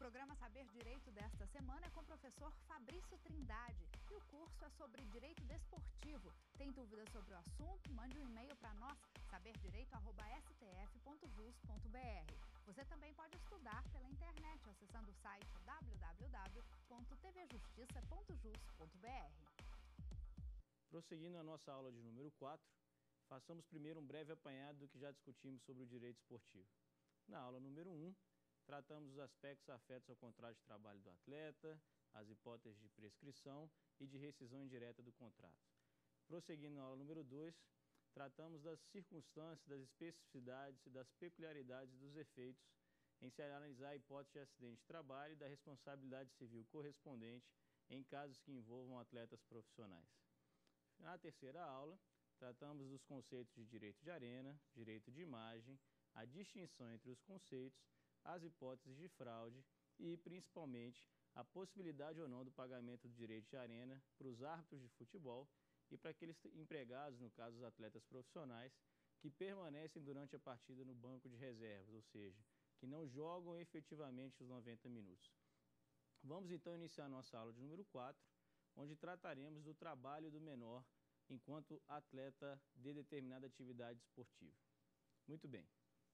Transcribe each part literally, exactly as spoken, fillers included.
programa Saber Direito desta semana é com o professor Fabrício Trindade e o curso é sobre Direito Desportivo. Tem dúvidas sobre o assunto? Mande um e-mail para nós, saber direito arroba s t f ponto jus ponto b r. Você também pode estudar pela internet acessando o site w w w ponto t v justiça ponto jus ponto b r. Prosseguindo a nossa aula de número quatro, façamos primeiro um breve apanhado do que já discutimos sobre o direito esportivo. Na aula número um, tratamos os aspectos afetos ao contrato de trabalho do atleta, as hipóteses de prescrição e de rescisão indireta do contrato. Prosseguindo na aula número dois, tratamos das circunstâncias, das especificidades e das peculiaridades dos efeitos em se analisar a hipótese de acidente de trabalho e da responsabilidade civil correspondente em casos que envolvam atletas profissionais. Na terceira aula, tratamos dos conceitos de direito de arena, direito de imagem, a distinção entre os conceitos, as hipóteses de fraude e, principalmente, a possibilidade ou não do pagamento do direito de arena para os árbitros de futebol e para aqueles empregados, no caso dos atletas profissionais, que permanecem durante a partida no banco de reservas, ou seja, que não jogam efetivamente os noventa minutos. Vamos então iniciar nossa aula de número quatro, onde trataremos do trabalho do menor enquanto atleta de determinada atividade esportiva. Muito bem.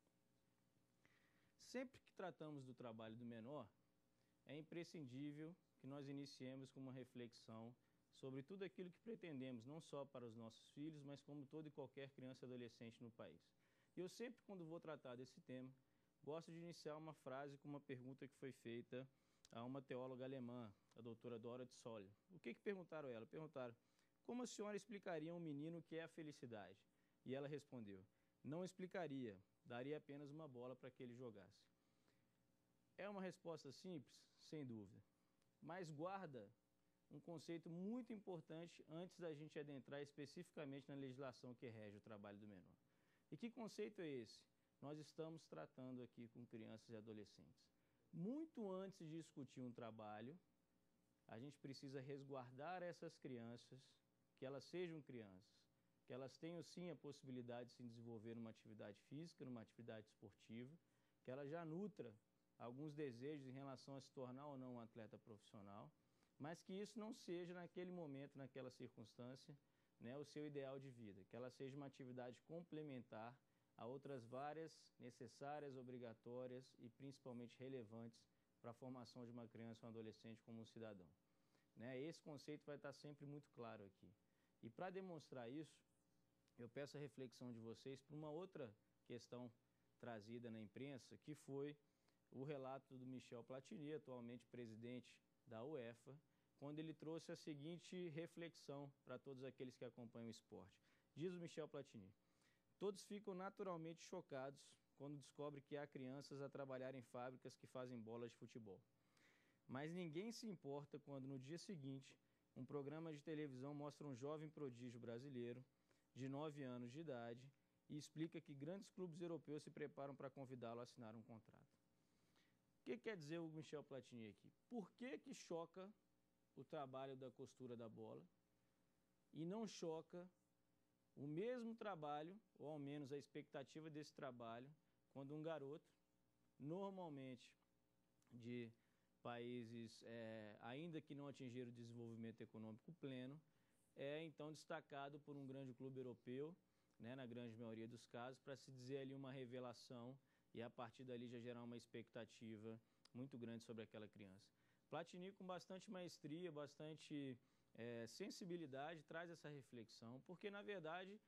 Sempre que tratamos do trabalho do menor, é imprescindível que nós iniciemos com uma reflexão sobre tudo aquilo que pretendemos, não só para os nossos filhos, mas como toda e qualquer criança e adolescente no país. E eu sempre, quando vou tratar desse tema, gosto de iniciar uma frase com uma pergunta que foi feita a uma teóloga alemã, a doutora Dora Tsol. O que que perguntaram a ela? Perguntaram, como a senhora explicaria a um menino o que é a felicidade? E ela respondeu, não explicaria, daria apenas uma bola para que ele jogasse. É uma resposta simples? Sem dúvida. Mas guarda um conceito muito importante antes da gente adentrar especificamente na legislação que rege o trabalho do menor. E que conceito é esse? Nós estamos tratando aqui com crianças e adolescentes. Muito antes de discutir um trabalho, a gente precisa resguardar essas crianças, que elas sejam crianças, que elas tenham sim a possibilidade de se desenvolver numa atividade física, numa atividade esportiva, que ela já nutra alguns desejos em relação a se tornar ou não um atleta profissional, mas que isso não seja naquele momento, naquela circunstância, né, o seu ideal de vida, que ela seja uma atividade complementar a outras várias necessárias, obrigatórias e principalmente relevantes para a formação de uma criança ou um adolescente como um cidadão. Né? Esse conceito vai estar sempre muito claro aqui. E para demonstrar isso, eu peço a reflexão de vocês para uma outra questão trazida na imprensa, que foi o relato do Michel Platini, atualmente presidente da UEFA, quando ele trouxe a seguinte reflexão para todos aqueles que acompanham o esporte. Diz o Michel Platini, todos ficam naturalmente chocados quando descobrem que há crianças a trabalhar em fábricas que fazem bolas de futebol. Mas ninguém se importa quando no dia seguinte um programa de televisão mostra um jovem prodígio brasileiro de nove anos de idade e explica que grandes clubes europeus se preparam para convidá-lo a assinar um contrato. O que quer dizer o Michel Platini aqui? Por que que choca o trabalho da costura da bola e não choca o mesmo trabalho, ou ao menos a expectativa desse trabalho, quando um garoto, normalmente de países é, ainda que não atingiram o desenvolvimento econômico pleno, é então destacado por um grande clube europeu, né, na grande maioria dos casos, para se dizer ali uma revelação e a partir dali já gerar uma expectativa muito grande sobre aquela criança. Platini, com bastante maestria, bastante é, sensibilidade, traz essa reflexão, porque na verdade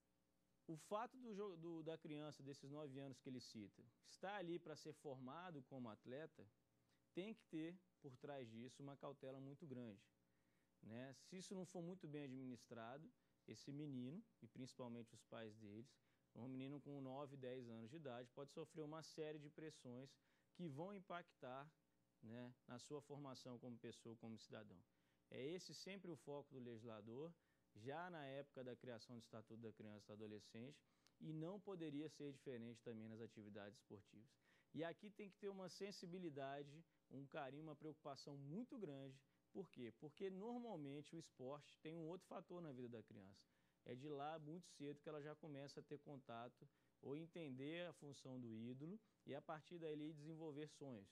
o fato do, do, da criança desses nove anos que ele cita estar ali para ser formado como atleta, tem que ter, por trás disso, uma cautela muito grande. Né? Se isso não for muito bem administrado, esse menino, e principalmente os pais deles, um menino com nove, dez anos de idade, pode sofrer uma série de pressões que vão impactar, né, na sua formação como pessoa, como cidadão. É esse sempre o foco do legislador, já na época da criação do Estatuto da Criança e do Adolescente, e não poderia ser diferente também nas atividades esportivas. E aqui tem que ter uma sensibilidade, um carinho, uma preocupação muito grande. Por quê? Porque normalmente o esporte tem um outro fator na vida da criança. É de lá muito cedo que ela já começa a ter contato ou entender a função do ídolo e a partir daí desenvolver sonhos.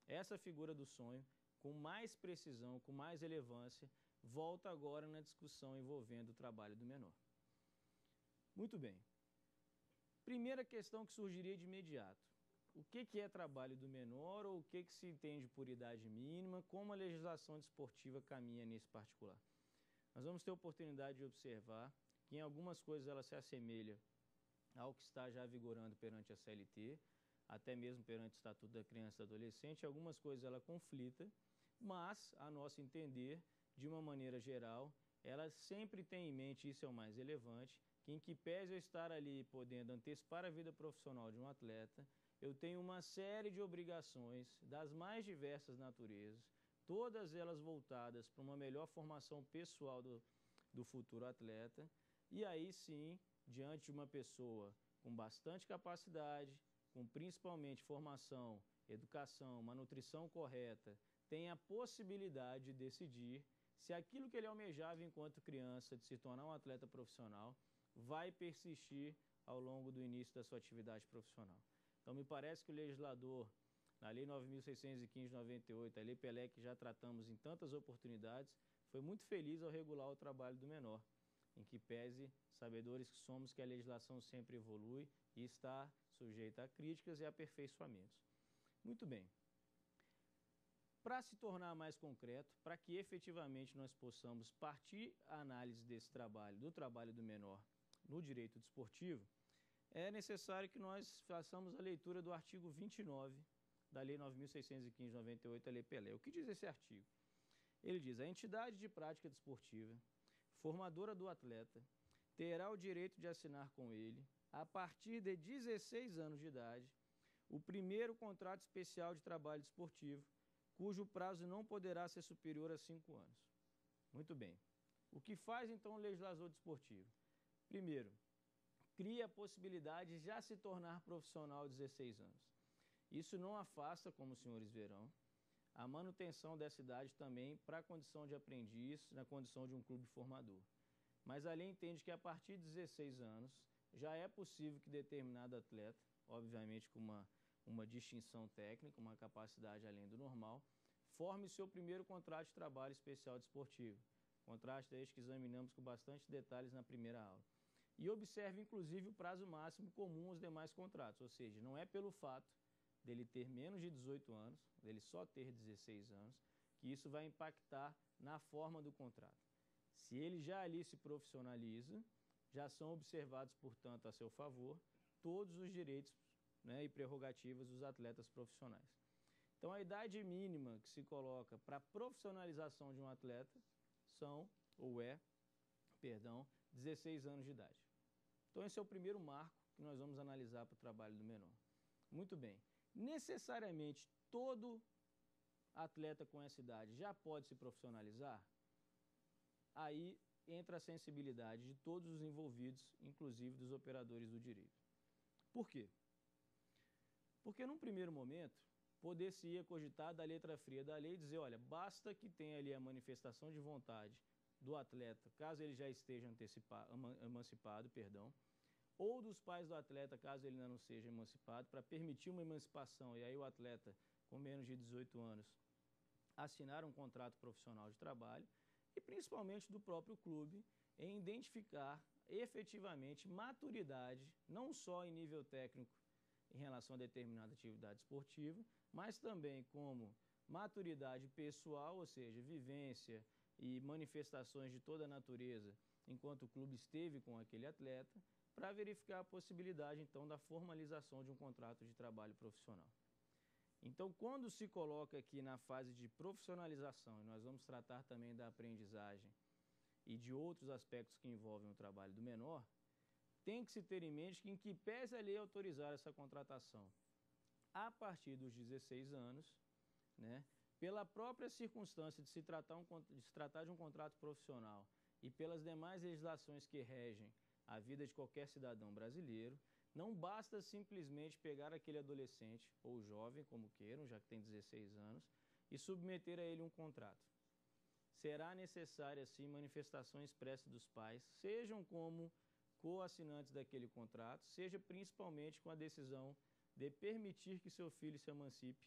essa figura do sonho, com mais precisão, com mais relevância, volta agora na discussão envolvendo o trabalho do menor. Muito bem. Primeira questão que surgiria de imediato. O que, que é trabalho do menor ou o que, que se entende por idade mínima, como a legislação desportiva caminha nesse particular? Nós vamos ter a oportunidade de observar que em algumas coisas ela se assemelha ao que está já vigorando perante a C L T, até mesmo perante o Estatuto da Criança e do Adolescente. Algumas coisas ela conflita, mas, a nosso entender, de uma maneira geral, ela sempre tem em mente, isso é o mais relevante, que em que pese eu estar ali podendo antecipar a vida profissional de um atleta, eu tenho uma série de obrigações das mais diversas naturezas, todas elas voltadas para uma melhor formação pessoal do, do futuro atleta, e aí sim, diante de uma pessoa com bastante capacidade, com principalmente formação, educação, uma nutrição correta, tem a possibilidade de decidir se aquilo que ele almejava enquanto criança, de se tornar um atleta profissional, vai persistir ao longo do início da sua atividade profissional. Então, me parece que o legislador, na Lei nove mil seiscentos e quinze de noventa e oito, a Lei Pelé, que já tratamos em tantas oportunidades, foi muito feliz ao regular o trabalho do menor, em que pese, sabedores que somos, que a legislação sempre evolui e está sujeita a críticas e aperfeiçoamentos. Muito bem. Para se tornar mais concreto, para que efetivamente nós possamos partir a análise desse trabalho, do trabalho do menor no direito desportivo, é necessário que nós façamos a leitura do artigo vinte e nove da Lei nove mil seiscentos e quinze de noventa e oito, a Lei Pelé. O que diz esse artigo? Ele diz: a entidade de prática desportiva, formadora do atleta, terá o direito de assinar com ele, a partir de dezesseis anos de idade, o primeiro contrato especial de trabalho desportivo, cujo prazo não poderá ser superior a cinco anos. Muito bem. O que faz, então, o legislador desportivo? Primeiro, cria a possibilidade de já se tornar profissional aos dezesseis anos. Isso não afasta, como os senhores verão, a manutenção dessa idade também para a condição de aprendiz, na condição de um clube formador. Mas a lei entende que a partir de dezesseis anos já é possível que determinado atleta, obviamente com uma, uma distinção técnica, uma capacidade além do normal, forme seu primeiro contrato de trabalho especial desportivo. Contrato este que examinamos com bastante detalhes na primeira aula. E observe, inclusive, o prazo máximo comum aos demais contratos, ou seja, não é pelo fato dele ter menos de dezoito anos, dele só ter dezesseis anos, que isso vai impactar na forma do contrato. Se ele já ali se profissionaliza, já são observados, portanto, a seu favor, todos os direitos, né, e prerrogativas dos atletas profissionais. Então, a idade mínima que se coloca para a profissionalização de um atleta são, ou é, perdão, dezesseis anos de idade. Então, esse é o primeiro marco que nós vamos analisar para o trabalho do menor. Muito bem. Necessariamente, todo atleta com essa idade já pode se profissionalizar? Aí entra a sensibilidade de todos os envolvidos, inclusive dos operadores do direito. Por quê? Porque, num primeiro momento, poder-se-ia cogitar da letra fria da lei e dizer, olha, basta que tenha ali a manifestação de vontade do atleta, caso ele já esteja emancipado, perdão, ou dos pais do atleta, caso ele ainda não seja emancipado, para permitir uma emancipação, e aí o atleta, com menos de dezoito anos, assinar um contrato profissional de trabalho, e principalmente do próprio clube, em identificar efetivamente maturidade, não só em nível técnico em relação a determinada atividade esportiva, mas também como maturidade pessoal, ou seja, vivência e manifestações de toda a natureza, enquanto o clube esteve com aquele atleta, para verificar a possibilidade, então, da formalização de um contrato de trabalho profissional. Então, quando se coloca aqui na fase de profissionalização, e nós vamos tratar também da aprendizagem e de outros aspectos que envolvem o trabalho do menor, tem que se ter em mente que, em que pese a lei autorizar essa contratação a partir dos dezesseis anos, né, pela própria circunstância de se, tratar um, de se tratar de um contrato profissional e pelas demais legislações que regem a vida de qualquer cidadão brasileiro, não basta simplesmente pegar aquele adolescente ou jovem, como queiram, já que tem dezesseis anos, e submeter a ele um contrato. Será necessária, sim, manifestação expressa dos pais, sejam como coassinantes daquele contrato, seja principalmente com a decisão de permitir que seu filho se emancipe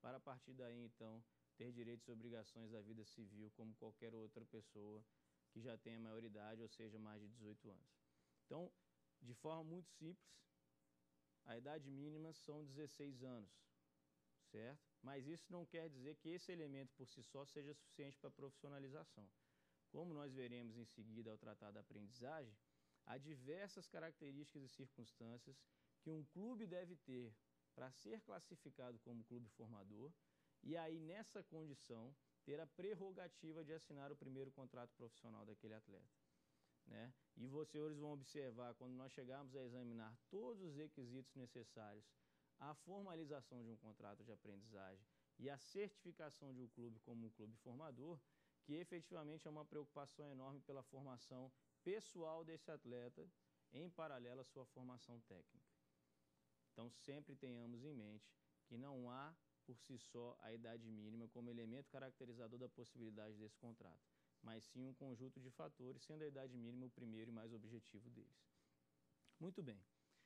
para a partir daí, então, ter direitos e obrigações da vida civil como qualquer outra pessoa que já tenha maioridade, ou seja, mais de dezoito anos. Então, de forma muito simples, a idade mínima são dezesseis anos, certo? Mas isso não quer dizer que esse elemento por si só seja suficiente para a profissionalização. Como nós veremos em seguida ao tratar da aprendizagem, há diversas características e circunstâncias que um clube deve ter para ser classificado como clube formador e aí, nessa condição, ter a prerrogativa de assinar o primeiro contrato profissional daquele atleta, né? E vocês, senhores, vão observar, quando nós chegarmos a examinar todos os requisitos necessários à formalização de um contrato de aprendizagem e à certificação de um clube como um clube formador, que efetivamente é uma preocupação enorme pela formação pessoal desse atleta, em paralelo à sua formação técnica. Então, sempre tenhamos em mente que não há, por si só, a idade mínima como elemento caracterizador da possibilidade desse contrato, mas sim um conjunto de fatores, sendo a idade mínima o primeiro e mais objetivo deles. Muito bem.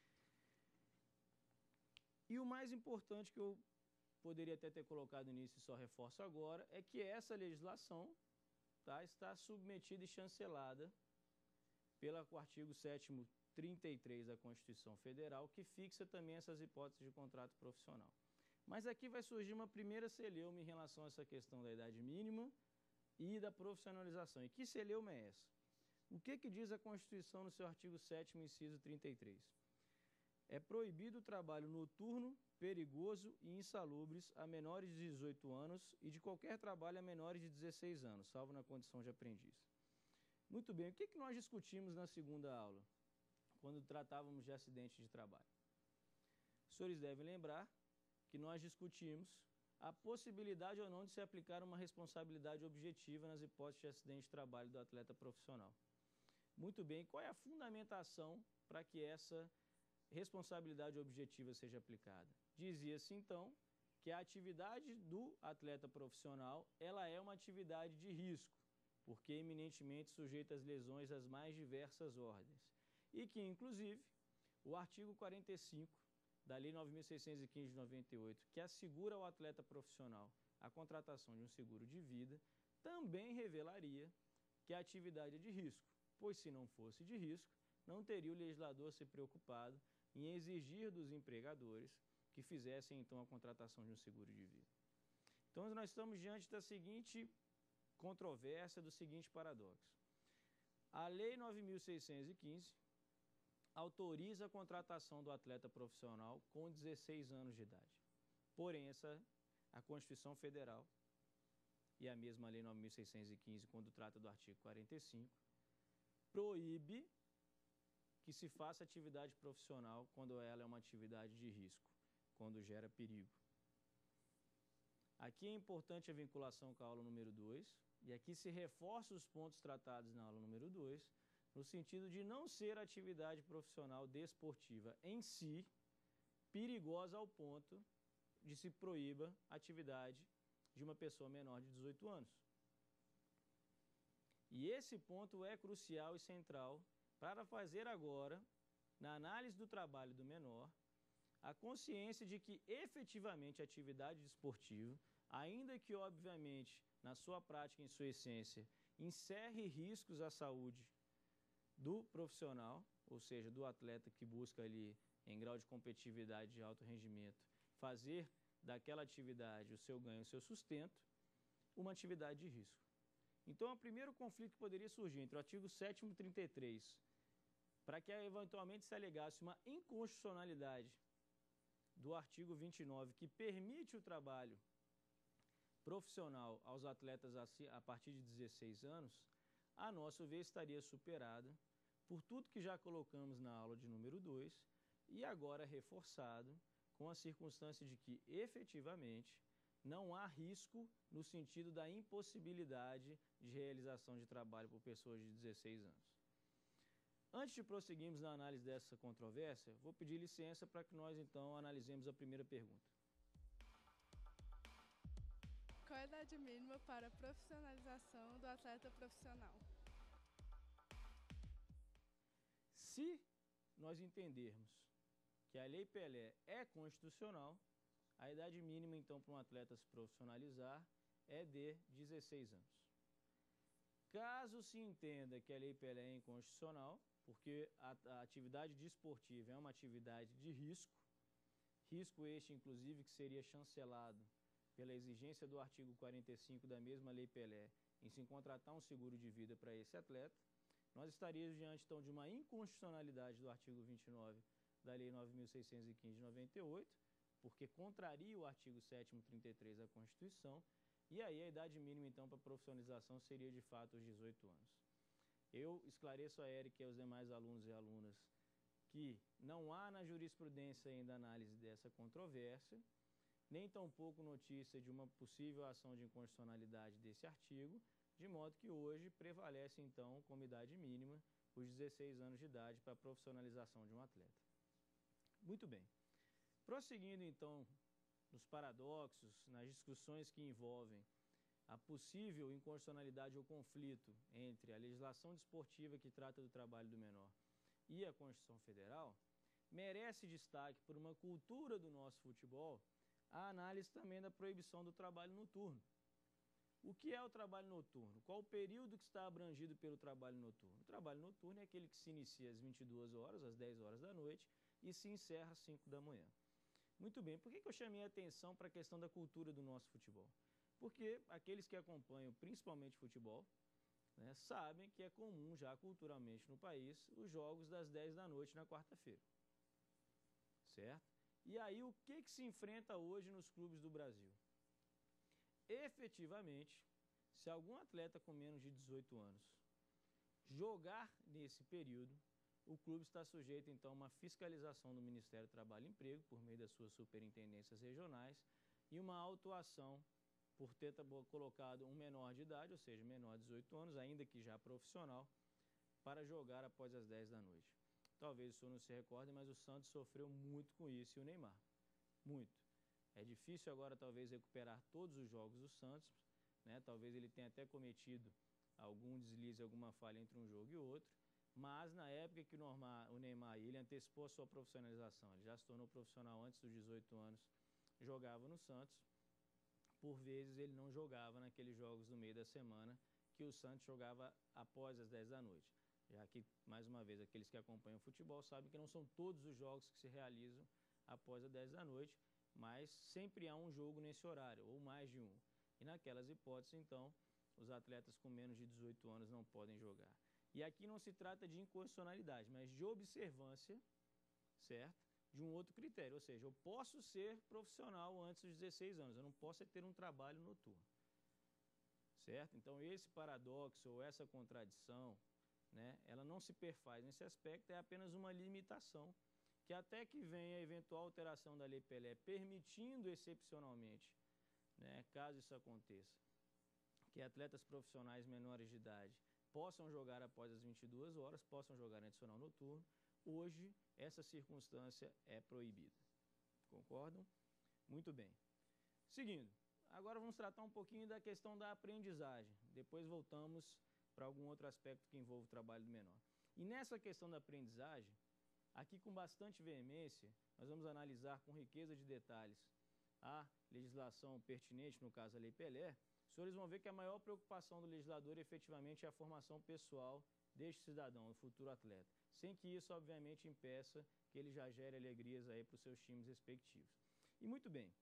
E o mais importante que eu poderia até ter colocado nisso e só reforço agora, é que essa legislação, tá, está submetida e chancelada pelo artigo sétimo, trinta e três da Constituição Federal, que fixa também essas hipóteses de contrato profissional. Mas aqui vai surgir uma primeira celeuma em relação a essa questão da idade mínima e da profissionalização. E que celeuma é essa? O que que diz a Constituição no seu artigo sétimo, inciso trinta e três? É proibido o trabalho noturno, perigoso e insalubres a menores de dezoito anos e de qualquer trabalho a menores de dezesseis anos, salvo na condição de aprendiz. Muito bem, o que que nós discutimos na segunda aula, quando tratávamos de acidente de trabalho? Os senhores devem lembrar que nós discutimos a possibilidade ou não de se aplicar uma responsabilidade objetiva nas hipóteses de acidente de trabalho do atleta profissional. Muito bem, qual é a fundamentação para que essa responsabilidade objetiva seja aplicada? Dizia-se, então, que a atividade do atleta profissional, ela é uma atividade de risco, porque é eminentemente sujeita às lesões das mais diversas ordens. E que, inclusive, o artigo quarenta e cinco da Lei nove mil seiscentos e quinze de noventa e oito, que assegura ao atleta profissional a contratação de um seguro de vida, também revelaria que a atividade é de risco, pois se não fosse de risco, não teria o legislador se preocupado em exigir dos empregadores que fizessem, então, a contratação de um seguro de vida. Então, nós estamos diante da seguinte controvérsia, do seguinte paradoxo. A Lei nove mil seiscentos e quinze autoriza a contratação do atleta profissional com dezesseis anos de idade. Porém, essa, a Constituição Federal e a mesma Lei nove mil seiscentos e quinze, quando trata do artigo quarenta e cinco, proíbe que se faça atividade profissional quando ela é uma atividade de risco, quando gera perigo. Aqui é importante a vinculação com a aula número dois, e aqui se reforça os pontos tratados na aula número dois, no sentido de não ser atividade profissional desportiva em si perigosa ao ponto de se proíba a atividade de uma pessoa menor de dezoito anos. E esse ponto é crucial e central para fazer agora, na análise do trabalho do menor, a consciência de que efetivamente a atividade desportiva, ainda que obviamente na sua prática, em sua essência, encerre riscos à saúde do profissional, ou seja, do atleta que busca ali, em grau de competitividade de alto rendimento, fazer daquela atividade o seu ganho, o seu sustento, uma atividade de risco. Então, o primeiro conflito que poderia surgir entre o artigo sétimo e trinta e três, para que eventualmente se alegasse uma inconstitucionalidade do artigo vinte e nove, que permite o trabalho profissional aos atletas a partir de dezesseis anos, a nosso ver estaria superada por tudo que já colocamos na aula de número dois e agora reforçado com a circunstância de que, efetivamente, não há risco no sentido da impossibilidade de realização de trabalho por pessoas de dezesseis anos. Antes de prosseguirmos na análise dessa controvérsia, vou pedir licença para que nós, então, analisemos a primeira pergunta. Qual a idade mínima para a profissionalização do atleta profissional? Se nós entendermos que a Lei Pelé é constitucional, a idade mínima, então, para um atleta se profissionalizar é de dezesseis anos. Caso se entenda que a Lei Pelé é inconstitucional, porque a, a atividade desportiva é uma atividade de risco, risco este, inclusive, que seria chancelado pela exigência do artigo quarenta e cinco da mesma Lei Pelé em se contratar um seguro de vida para esse atleta, nós estaríamos diante, então, de uma inconstitucionalidade do artigo vinte e nove da Lei nove mil seiscentos e quinze de noventa e oito, porque contraria o artigo sétimo, trinta e três da Constituição, e aí a idade mínima, então, para profissionalização seria, de fato, os dezoito anos. Eu esclareço a Érica e aos demais alunos e alunas que não há na jurisprudência ainda análise dessa controvérsia, nem tampouco notícia de uma possível ação de inconstitucionalidade desse artigo, de modo que hoje prevalece, então, como idade mínima, os dezesseis anos de idade para a profissionalização de um atleta. Muito bem. Prosseguindo, então, nos paradoxos, nas discussões que envolvem a possível inconstitucionalidade ou conflito entre a legislação desportiva que trata do trabalho do menor e a Constituição Federal, merece destaque por uma cultura do nosso futebol a análise também da proibição do trabalho noturno. O que é o trabalho noturno? Qual o período que está abrangido pelo trabalho noturno? O trabalho noturno é aquele que se inicia às vinte e duas horas, às dez horas da noite, e se encerra às cinco da manhã. Muito bem, por que que eu chamei a atenção para a questão da cultura do nosso futebol? Porque aqueles que acompanham principalmente futebol, né, sabem que é comum já culturalmente no país os jogos das dez da noite na quarta-feira. Certo? E aí o que que se enfrenta hoje nos clubes do Brasil? Efetivamente, se algum atleta com menos de dezoito anos jogar nesse período, o clube está sujeito, então, a uma fiscalização do Ministério do Trabalho e Emprego, por meio das suas superintendências regionais, e uma autuação por ter colocado um menor de idade, ou seja, menor de dezoito anos, ainda que já profissional, para jogar após as dez da noite. Talvez o senhor não se recorde, mas o Santos sofreu muito com isso, e o Neymar. Muito. É difícil agora, talvez, recuperar todos os jogos do Santos, né? Talvez ele tenha até cometido algum deslize, alguma falha entre um jogo e outro, mas na época que o Neymar, ele antecipou a sua profissionalização, ele já se tornou profissional antes dos dezoito anos, jogava no Santos, por vezes ele não jogava naqueles jogos do meio da semana que o Santos jogava após as dez da noite. Já que, mais uma vez, aqueles que acompanham o futebol sabem que não são todos os jogos que se realizam após as dez da noite, mas sempre há um jogo nesse horário, ou mais de um. E naquelas hipóteses, então, os atletas com menos de dezoito anos não podem jogar. E aqui não se trata de inconstitucionalidade, mas de observância, certo? De um outro critério, ou seja, eu posso ser profissional antes dos dezesseis anos, eu não posso é ter um trabalho noturno, certo? Então, esse paradoxo ou essa contradição, né, ela não se perfaz nesse aspecto, é apenas uma limitação, que até que venha a eventual alteração da Lei Pelé, permitindo excepcionalmente, né, caso isso aconteça, que atletas profissionais menores de idade possam jogar após as vinte e duas horas, possam jogar em adicional noturno. Hoje, essa circunstância é proibida. Concordam? Muito bem. Seguindo, agora vamos tratar um pouquinho da questão da aprendizagem. Depois voltamos para algum outro aspecto que envolve o trabalho do menor. E nessa questão da aprendizagem, aqui com bastante veemência, nós vamos analisar com riqueza de detalhes a legislação pertinente, no caso a Lei Pelé. Os senhores vão ver que a maior preocupação do legislador efetivamente é a formação pessoal deste cidadão, do futuro atleta, sem que isso, obviamente, impeça que ele já gere alegrias aí para os seus times respectivos. E muito bem,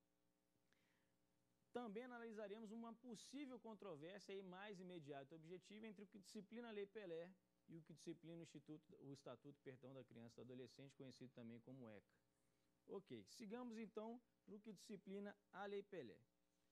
também analisaremos uma possível controvérsia aí mais imediata e objetiva entre o que disciplina a Lei Pelé e o que disciplina o, Instituto, o Estatuto perdão, da Criança e do Adolescente, conhecido também como ECA. Ok, sigamos então para o que disciplina a Lei Pelé.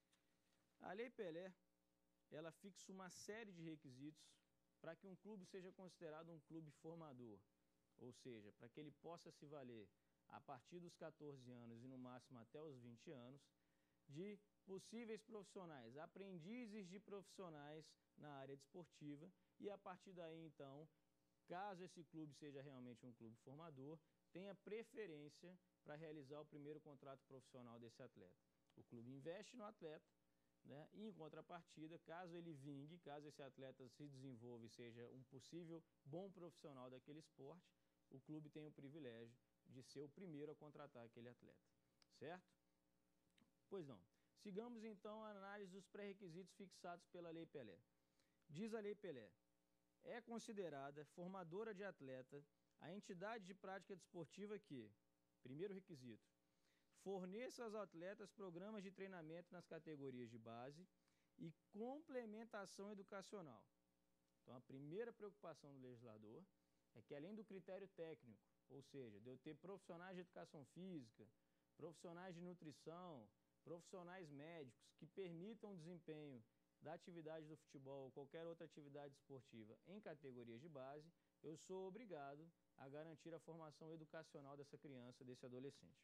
A Lei Pelé, ela fixa uma série de requisitos para que um clube seja considerado um clube formador, ou seja, para que ele possa se valer a partir dos catorze anos e no máximo até os vinte anos, de possíveis profissionais, aprendizes de profissionais na área desportiva, e a partir daí então, caso esse clube seja realmente um clube formador, tenha preferência para realizar o primeiro contrato profissional desse atleta. O clube investe no atleta, né? E em contrapartida, caso ele vingue, caso esse atleta se desenvolva e seja um possível bom profissional daquele esporte, o clube tem o privilégio de ser o primeiro a contratar aquele atleta, certo? Pois não. Sigamos então a análise dos pré-requisitos fixados pela Lei Pelé. Diz a Lei Pelé: é considerada formadora de atleta a entidade de prática desportiva que, primeiro requisito, forneça aos atletas programas de treinamento nas categorias de base e complementação educacional. Então, a primeira preocupação do legislador é que, além do critério técnico, ou seja, de eu ter profissionais de educação física, profissionais de nutrição, profissionais médicos que permitam o desempenho da atividade do futebol ou qualquer outra atividade esportiva em categorias de base, eu sou obrigado a garantir a formação educacional dessa criança, desse adolescente.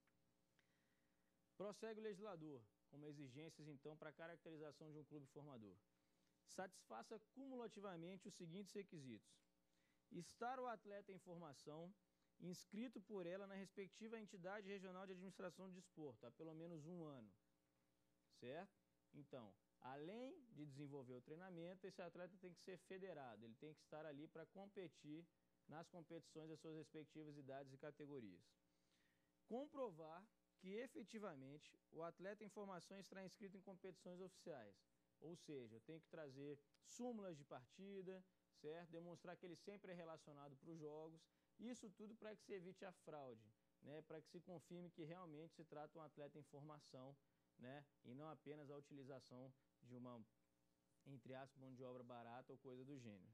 Prossegue o legislador, como exigências, então, para a caracterização de um clube formador. Satisfaça cumulativamente os seguintes requisitos: estar o atleta em formação, inscrito por ela na respectiva entidade regional de administração de desporto, há pelo menos um ano. Certo? Então, além de desenvolver o treinamento, esse atleta tem que ser federado, ele tem que estar ali para competir nas competições das suas respectivas idades e categorias. Comprovar que, efetivamente, o atleta em formação estará inscrito em competições oficiais. Ou seja, eu tenho que trazer súmulas de partida, certo? Demonstrar que ele sempre é relacionado para os jogos. Isso tudo para que se evite a fraude, né? Para que se confirme que realmente se trata de um atleta em formação, né? E não apenas a utilização de uma, entre aspas, mão de obra barata ou coisa do gênero.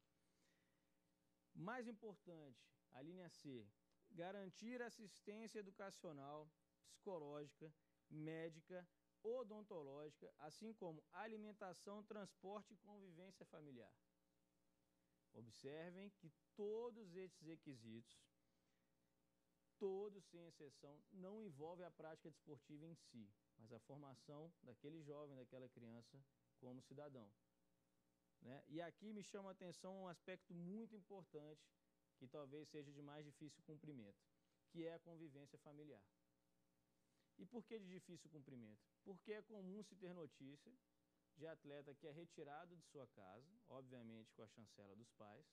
Mais importante, a linha C, garantir assistência educacional, psicológica, médica, odontológica, assim como alimentação, transporte e convivência familiar. Observem que todos esses requisitos, todos sem exceção, não envolvem a prática desportiva em si, mas a formação daquele jovem, daquela criança como cidadão. Né? E aqui me chama a atenção um aspecto muito importante, que talvez seja de mais difícil cumprimento, que é a convivência familiar. E por que de difícil cumprimento? Porque é comum se ter notícia de atleta que é retirado de sua casa, obviamente com a chancela dos pais,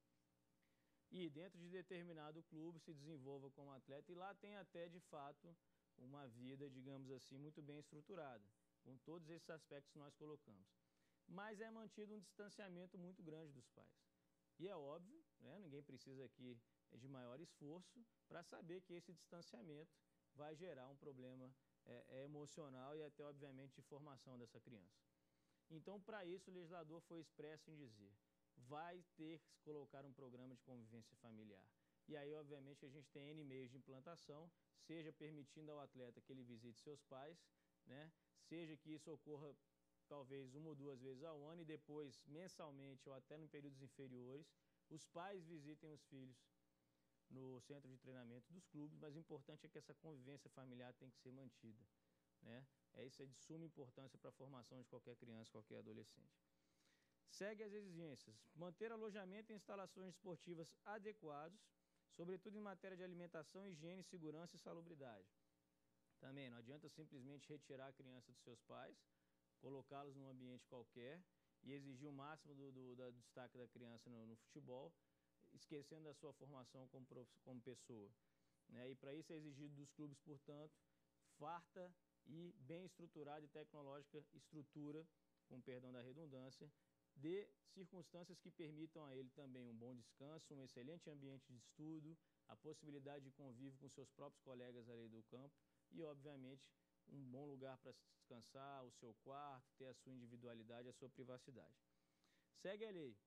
e dentro de determinado clube se desenvolva como atleta, e lá tem até, de fato, uma vida, digamos assim, muito bem estruturada, com todos esses aspectos que nós colocamos. Mas é mantido um distanciamento muito grande dos pais. E é óbvio, né, ninguém precisa aqui de maior esforço para saber que esse distanciamento vai gerar um problema é, é, emocional e até, obviamente, de formação dessa criança. Então, para isso, o legislador foi expresso em dizer: vai ter que se colocar um programa de convivência familiar. E aí, obviamente, a gente tem N meios de implantação, seja permitindo ao atleta que ele visite seus pais, né, seja que isso ocorra talvez uma ou duas vezes ao ano e depois, mensalmente ou até em períodos inferiores, os pais visitem os filhos no centro de treinamento dos clubes, mas o importante é que essa convivência familiar tem que ser mantida, né? É isso, é de suma importância para a formação de qualquer criança, qualquer adolescente. Segue as exigências: manter alojamento e instalações esportivas adequados, sobretudo em matéria de alimentação, higiene, segurança e salubridade. Também não adianta simplesmente retirar a criança dos seus pais, colocá-los num ambiente qualquer e exigir o máximo do, do, do destaque da criança no, no futebol, esquecendo da sua formação como, prof, como pessoa. Né? E para isso é exigido dos clubes, portanto, farta e bem estruturada e tecnológica estrutura, com perdão da redundância, de circunstâncias que permitam a ele também um bom descanso, um excelente ambiente de estudo, a possibilidade de convívio com seus próprios colegas ali do campo e, obviamente, um bom lugar para descansar, o seu quarto, ter a sua individualidade, a sua privacidade. Segue a lei.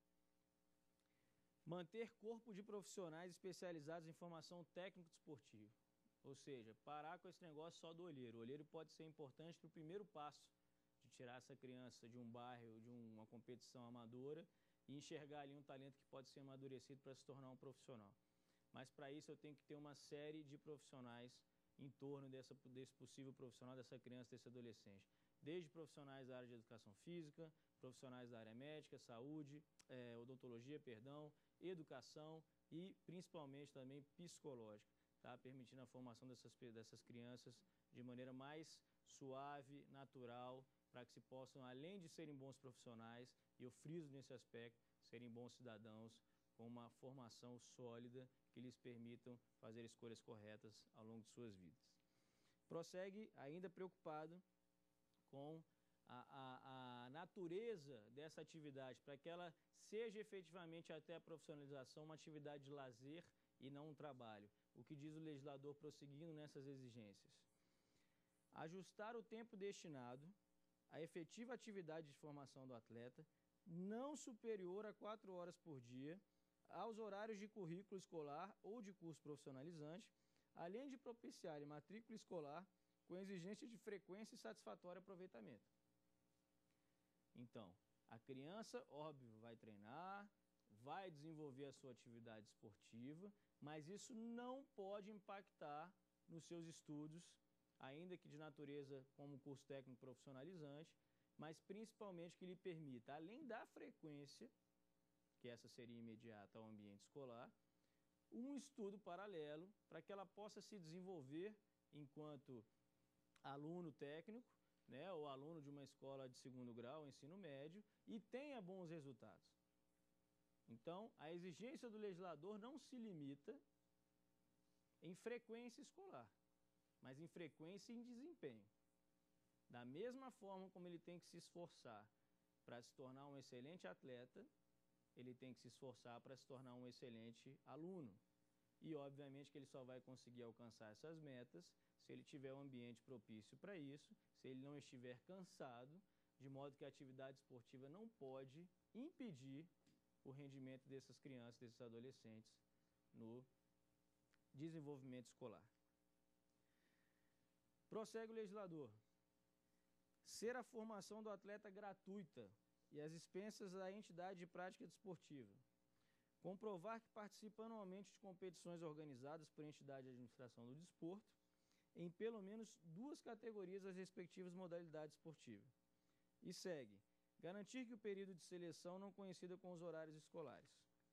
Manter corpo de profissionais especializados em formação técnico-desportiva. Ou seja, parar com esse negócio só do olheiro. O olheiro pode ser importante para o primeiro passo de tirar essa criança de um bairro, de uma competição amadora e enxergar ali um talento que pode ser amadurecido para se tornar um profissional. Mas para isso eu tenho que ter uma série de profissionais em torno dessa, desse possível profissional, dessa criança, desse adolescente. Desde profissionais da área de educação física, profissionais da área médica, saúde, é, odontologia, perdão, educação e principalmente também psicológica, tá? Permitindo a formação dessas, dessas crianças de maneira mais suave, natural, para que se possam, além de serem bons profissionais, e eu friso nesse aspecto, serem bons cidadãos com uma formação sólida que lhes permitam fazer escolhas corretas ao longo de suas vidas. Prossegue, ainda preocupado com a, a, a natureza dessa atividade, para que ela seja efetivamente até a profissionalização uma atividade de lazer e não um trabalho. O que diz o legislador prosseguindo nessas exigências? Ajustar o tempo destinado à efetiva atividade de formação do atleta, não superior a quatro horas por dia, aos horários de currículo escolar ou de curso profissionalizante, além de propiciar matrícula escolar com exigência de frequência e satisfatório aproveitamento. Então, a criança, óbvio, vai treinar, vai desenvolver a sua atividade esportiva, mas isso não pode impactar nos seus estudos, ainda que de natureza como curso técnico profissionalizante, mas principalmente que lhe permita, além da frequência, que essa seria imediata ao ambiente escolar, um estudo paralelo para que ela possa se desenvolver enquanto aluno técnico, né, ou aluno de uma escola de segundo grau, ensino médio, e tenha bons resultados. Então, a exigência do legislador não se limita em frequência escolar, mas em frequência e em desempenho. Da mesma forma como ele tem que se esforçar para se tornar um excelente atleta, ele tem que se esforçar para se tornar um excelente aluno. E, obviamente, que ele só vai conseguir alcançar essas metas se ele tiver um ambiente propício para isso, se ele não estiver cansado, de modo que a atividade esportiva não pode impedir o rendimento dessas crianças, desses adolescentes, no desenvolvimento escolar. Prossegue o legislador. Ser a formação do atleta gratuita e as expensas da entidade de prática desportiva. Comprovar que participa anualmente de competições organizadas por entidade de administração do desporto em pelo menos duas categorias das respectivas modalidades esportivas. E segue. Garantir que o período de seleção não coincida com os horários escolares.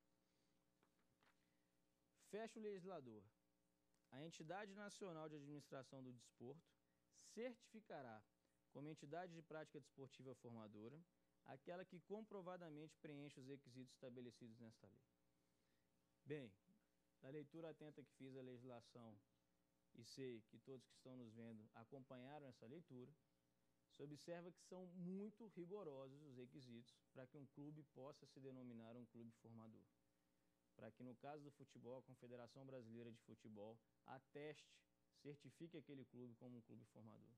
Fecha o legislador. A entidade nacional de administração do desporto certificará como entidade de prática desportiva formadora aquela que comprovadamente preenche os requisitos estabelecidos nesta lei. Bem, da leitura atenta que fiz da legislação, e sei que todos que estão nos vendo acompanharam essa leitura, se observa que são muito rigorosos os requisitos para que um clube possa se denominar um clube formador. Para que, no caso do futebol, a Confederação Brasileira de Futebol ateste, certifique aquele clube como um clube formador.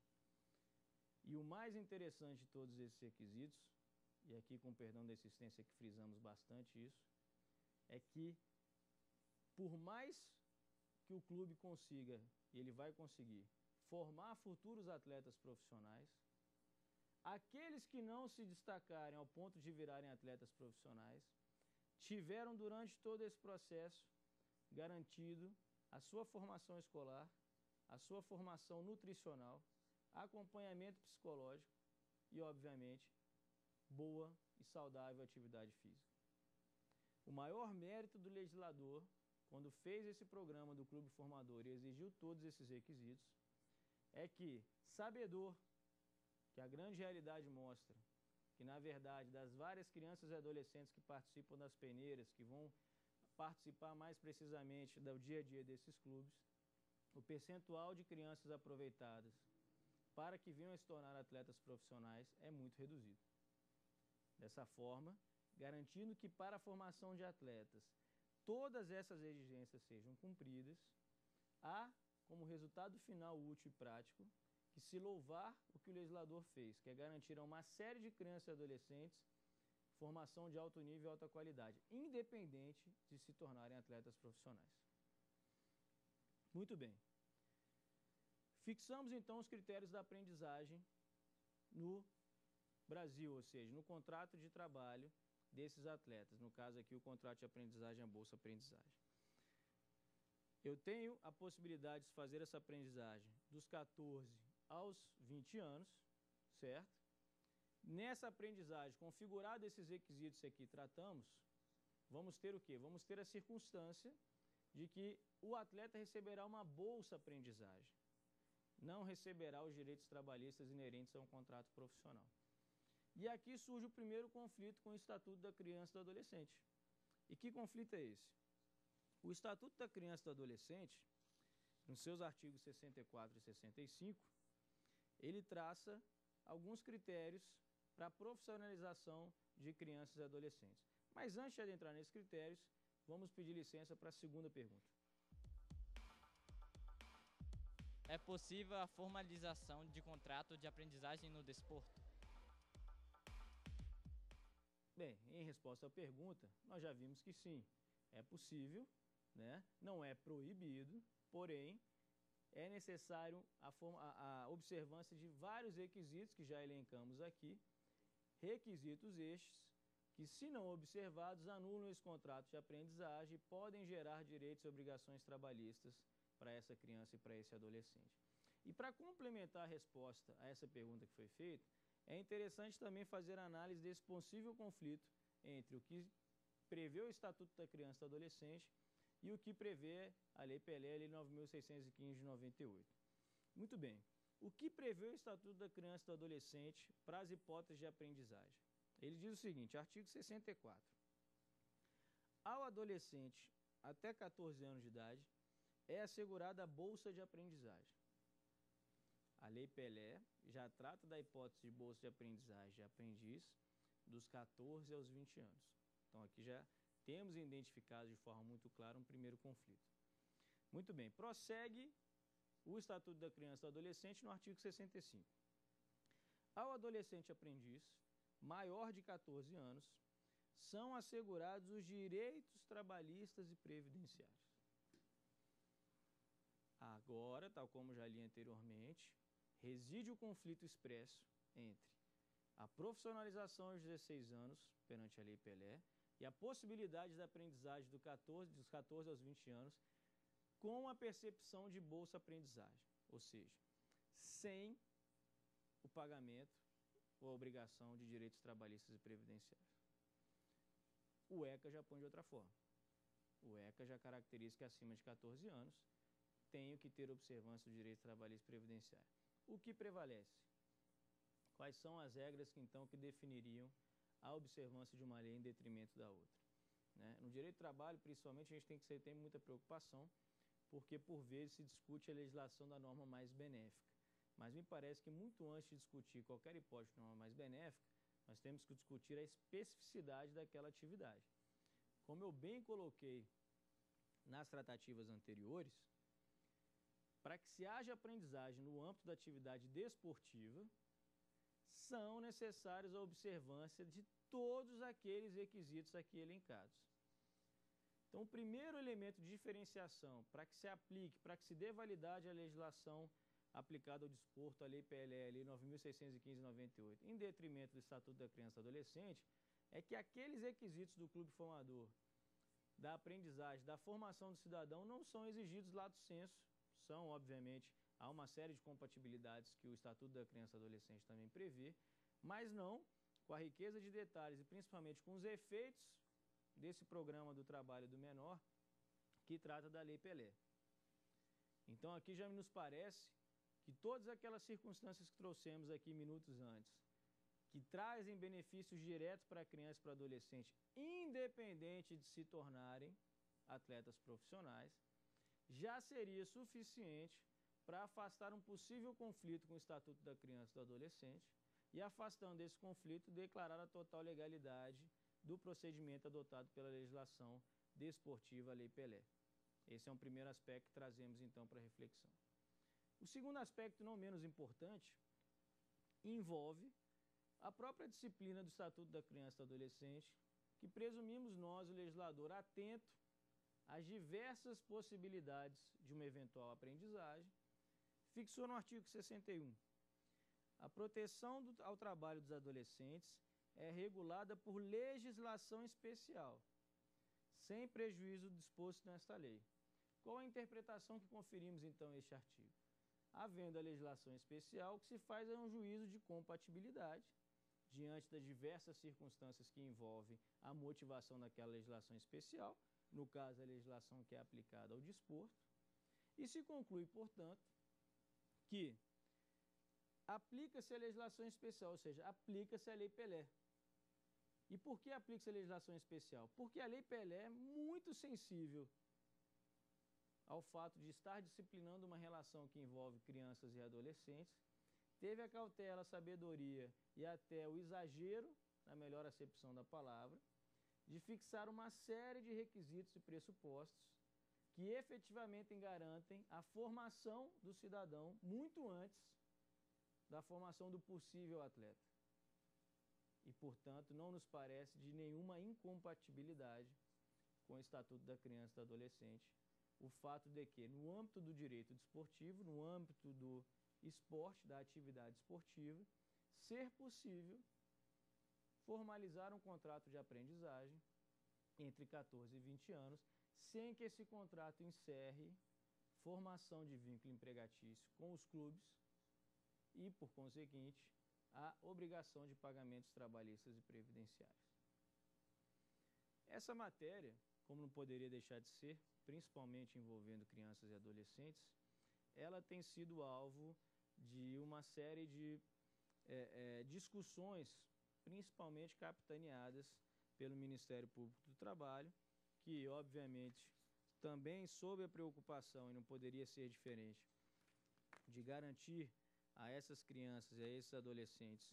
E o mais interessante de todos esses requisitos, e aqui com perdão da insistência que frisamos bastante isso, é que por mais que o clube consiga, e ele vai conseguir, formar futuros atletas profissionais, aqueles que não se destacarem ao ponto de virarem atletas profissionais, tiveram durante todo esse processo garantido a sua formação escolar, a sua formação nutricional, acompanhamento psicológico e, obviamente, boa e saudável atividade física. O maior mérito do legislador, quando fez esse programa do Clube Formador e exigiu todos esses requisitos, é que, sabedor que a grande realidade mostra que, na verdade, das várias crianças e adolescentes que participam das peneiras, que vão participar mais precisamente do dia a dia desses clubes, o percentual de crianças aproveitadas para que venham a se tornar atletas profissionais é muito reduzido. Dessa forma, garantindo que para a formação de atletas todas essas exigências sejam cumpridas, há como resultado final útil e prático que se louvar o que o legislador fez, que é garantir a uma série de crianças e adolescentes formação de alto nível e alta qualidade, independente de se tornarem atletas profissionais. Muito bem. Fixamos então os critérios da aprendizagem no Brasil, ou seja, no contrato de trabalho desses atletas. No caso aqui, o contrato de aprendizagem é a Bolsa Aprendizagem. Eu tenho a possibilidade de fazer essa aprendizagem dos quatorze aos vinte anos, certo? Nessa aprendizagem, configurado esses requisitos que aqui tratamos, vamos ter o quê? Vamos ter a circunstância de que o atleta receberá uma bolsa aprendizagem. Não receberá os direitos trabalhistas inerentes a um contrato profissional. E aqui surge o primeiro conflito com o Estatuto da Criança e do Adolescente. E que conflito é esse? O Estatuto da Criança e do Adolescente, nos seus artigos sessenta e quatro e sessenta e cinco, ele traça alguns critérios para a profissionalização de crianças e adolescentes. Mas antes de adentrar nesses critérios, vamos pedir licença para a segunda pergunta. É possível a formalização de contrato de aprendizagem no desporto? Bem, em resposta à pergunta, nós já vimos que sim, é possível, né? Não é proibido, porém, é necessário a, forma, a, a observância de vários requisitos que já elencamos aqui, requisitos estes que, se não observados, anulam esse contrato de aprendizagem e podem gerar direitos e obrigações trabalhistas para essa criança e para esse adolescente. E para complementar a resposta a essa pergunta que foi feita, é interessante também fazer a análise desse possível conflito entre o que prevê o Estatuto da Criança e do Adolescente e o que prevê a Lei Pelé, a Lei nove mil seiscentos e quinze de noventa e oito. Muito bem. O que prevê o Estatuto da Criança e do Adolescente para as hipóteses de aprendizagem? Ele diz o seguinte, artigo sessenta e quatro. Ao adolescente até quatorze anos de idade, é assegurada a bolsa de aprendizagem. A Lei Pelé já trata da hipótese de bolsa de aprendizagem de aprendiz dos quatorze aos vinte anos. Então, aqui já temos identificado de forma muito clara um primeiro conflito. Muito bem, prossegue o Estatuto da Criança e do Adolescente no artigo sessenta e cinco. Ao adolescente aprendiz, maior de quatorze anos, são assegurados os direitos trabalhistas e previdenciários. Agora, tal como já li anteriormente, reside o conflito expresso entre a profissionalização aos dezesseis anos, perante a Lei Pelé, e a possibilidade da aprendizagem do catorze, dos quatorze aos vinte anos, com a percepção de bolsa-aprendizagem, ou seja, sem o pagamento ou a obrigação de direitos trabalhistas e previdenciários. O ECA já põe de outra forma. O ECA já caracteriza que acima de quatorze anos tenho que ter observância do direito trabalhista e previdenciário. O que prevalece? Quais são as regras que então que definiriam a observância de uma lei em detrimento da outra? Né? No direito do trabalho, principalmente, a gente tem que ter muita preocupação, porque por vezes se discute a legislação da norma mais benéfica. Mas me parece que muito antes de discutir qualquer hipótese de norma mais benéfica, nós temos que discutir a especificidade daquela atividade. Como eu bem coloquei nas tratativas anteriores, para que se haja aprendizagem no âmbito da atividade desportiva, são necessários a observância de todos aqueles requisitos aqui elencados. Então, o primeiro elemento de diferenciação para que se aplique, para que se dê validade à legislação aplicada ao desporto, a Lei P L L, nove mil seiscentos e quinze de noventa e oito, em detrimento do Estatuto da Criança e do Adolescente, é que aqueles requisitos do clube formador, da aprendizagem, da formação do cidadão, não são exigidos lato sensu. São, obviamente, há uma série de compatibilidades que o Estatuto da Criança e do Adolescente também prevê, mas não com a riqueza de detalhes e principalmente com os efeitos desse programa do trabalho do menor que trata da Lei Pelé. Então, aqui já nos parece que todas aquelas circunstâncias que trouxemos aqui minutos antes, que trazem benefícios diretos para a criança e para o adolescente, independente de se tornarem atletas profissionais, já seria suficiente para afastar um possível conflito com o Estatuto da Criança e do Adolescente e, afastando esse conflito, declarar a total legalidade do procedimento adotado pela legislação desportiva, a Lei Pelé. Esse é um primeiro aspecto que trazemos, então, para reflexão. O segundo aspecto, não menos importante, envolve a própria disciplina do Estatuto da Criança e do Adolescente, que presumimos nós, o legislador, atento às diversas possibilidades de uma eventual aprendizagem, fixou no artigo sessenta e um. A proteção do, ao trabalho dos adolescentes é regulada por legislação especial, sem prejuízo do disposto nesta lei. Qual a interpretação que conferimos, então, a este artigo? Havendo a legislação especial, o que se faz é um juízo de compatibilidade, diante das diversas circunstâncias que envolvem a motivação daquela legislação especial, no caso, a legislação que é aplicada ao desporto, e se conclui, portanto, que aplica-se a legislação especial, ou seja, aplica-se a Lei Pelé. E por que aplica-se a legislação especial? Porque a Lei Pelé é muito sensível ao fato de estar disciplinando uma relação que envolve crianças e adolescentes teve a cautela, a sabedoria e até o exagero, na melhor acepção da palavra, de fixar uma série de requisitos e pressupostos que efetivamente garantem a formação do cidadão muito antes da formação do possível atleta. E, portanto, não nos parece de nenhuma incompatibilidade com o Estatuto da Criança e do Adolescente o fato de que, no âmbito do direito desportivo, no âmbito do esporte, da atividade esportiva, ser possível formalizar um contrato de aprendizagem entre quatorze e vinte anos, sem que esse contrato encerre formação de vínculo empregatício com os clubes e, por conseguinte, a obrigação de pagamentos trabalhistas e previdenciários. Essa matéria, como não poderia deixar de ser, principalmente envolvendo crianças e adolescentes, ela tem sido alvo de uma série de é, é, discussões, principalmente capitaneadas pelo Ministério Público do Trabalho, que, obviamente, também sob a preocupação, e não poderia ser diferente, de garantir a essas crianças e a esses adolescentes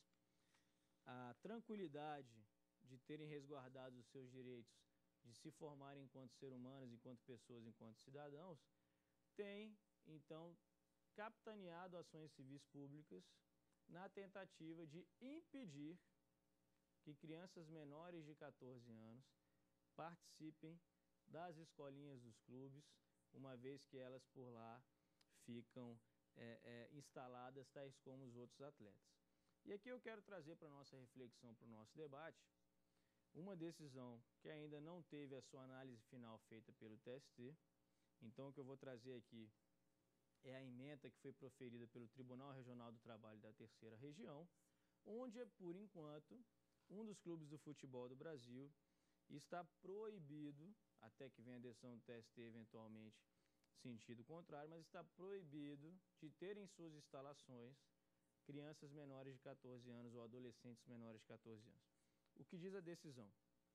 a tranquilidade de terem resguardado os seus direitos, de se formarem enquanto seres humanos, enquanto pessoas, enquanto cidadãos, tem, então, capitaneado ações civis públicas na tentativa de impedir que crianças menores de quatorze anos participem das escolinhas dos clubes, uma vez que elas por lá ficam é, é, instaladas, tais como os outros atletas. E aqui eu quero trazer para a nossa reflexão, para o nosso debate, uma decisão que ainda não teve a sua análise final feita pelo T S T. Então, o que eu vou trazer aqui é a ementa que foi proferida pelo Tribunal Regional do Trabalho da Terceira Região, onde, por enquanto, um dos clubes do futebol do Brasil está proibido, até que venha a decisão do T S T eventualmente sentido contrário, mas está proibido de ter em suas instalações crianças menores de quatorze anos ou adolescentes menores de quatorze anos. O que diz a decisão?